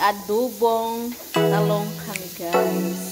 adobong talong kami, guys.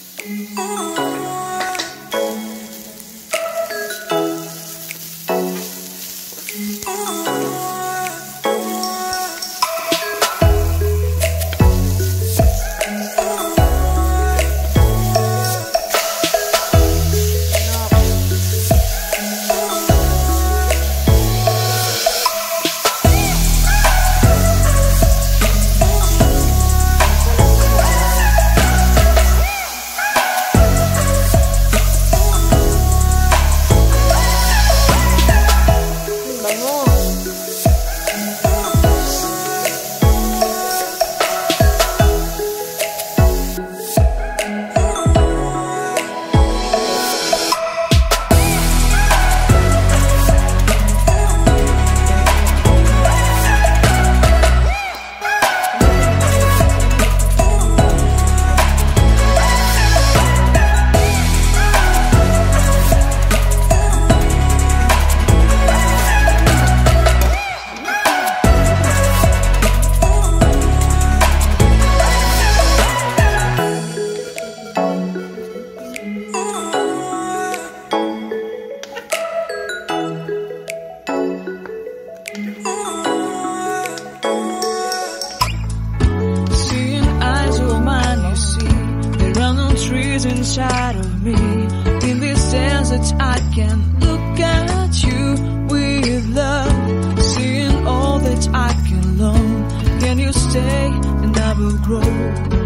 Inside of me, in this sense that I can look at you with love, seeing all that I can learn. Can you stay and I will grow?